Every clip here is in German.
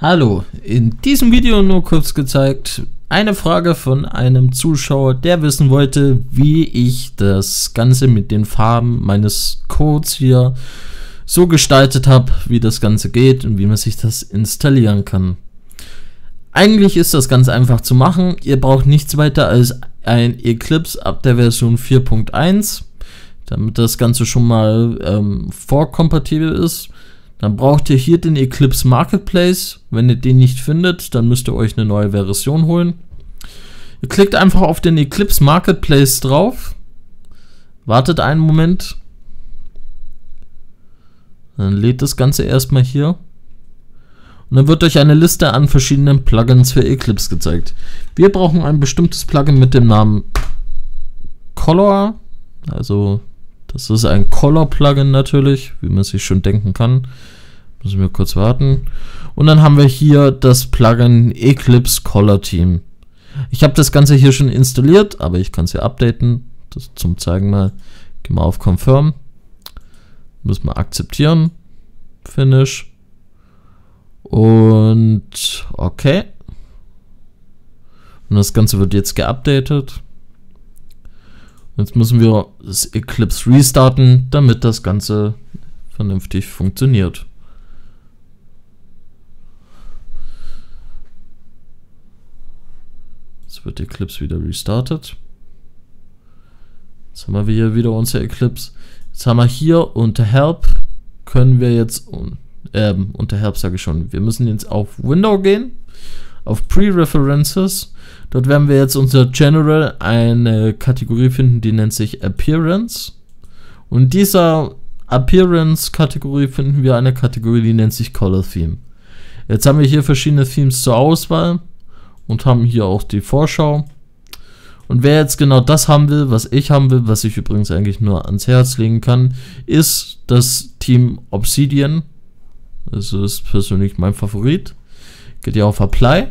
Hallo, in diesem Video nur kurz gezeigt, eine Frage von einem Zuschauer, der wissen wollte, wie ich das Ganze mit den Farben meines Codes hier so gestaltet habe, wie das Ganze geht und wie man sich das installieren kann. Eigentlich ist das ganz einfach zu machen, ihr braucht nichts weiter als ein Eclipse ab der Version 4.1, damit das Ganze schon mal vorkompatibel ist. Dann braucht ihr hier den Eclipse Marketplace. Wenn ihr den nicht findet, dann müsst ihr euch eine neue Version holen. Ihr klickt einfach auf den Eclipse Marketplace drauf. Wartet einen Moment. Dann lädt das Ganze erstmal hier. Und dann wird euch eine Liste an verschiedenen Plugins für Eclipse gezeigt. Wir brauchen ein bestimmtes Plugin mit dem Namen Color. Also das ist ein Color-Plugin natürlich, wie man sich schon denken kann. Müssen wir kurz warten. Und dann haben wir hier das Plugin Eclipse Color Theme. Ich habe das Ganze hier schon installiert, aber ich kann es hier updaten. Das zum Zeigen mal. Gehen wir auf Confirm. Müssen wir akzeptieren. Finish. Und okay. Und das Ganze wird jetzt geupdatet. Jetzt müssen wir das Eclipse restarten, damit das Ganze vernünftig funktioniert. Jetzt wird Eclipse wieder restartet. Jetzt haben wir hier wieder unser Eclipse. Jetzt haben wir hier unter Help, können wir jetzt, unter Help sage ich schon, wir müssen jetzt auf Window gehen, auf Pre-References. Dort werden wir jetzt unter General eine Kategorie finden, die nennt sich Appearance. Und in dieser Appearance-Kategorie finden wir eine Kategorie, die nennt sich Color Theme. Jetzt haben wir hier verschiedene Themes zur Auswahl und haben hier auch die Vorschau. Und wer jetzt genau das haben will, was ich haben will, was ich übrigens eigentlich nur ans Herz legen kann, ist das Team Obsidian. Das ist persönlich mein Favorit. Geht ihr auf Apply.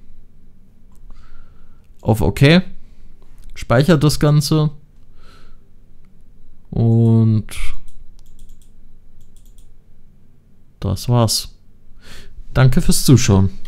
Auf OK, speichert das Ganze und das war's. Danke fürs Zuschauen.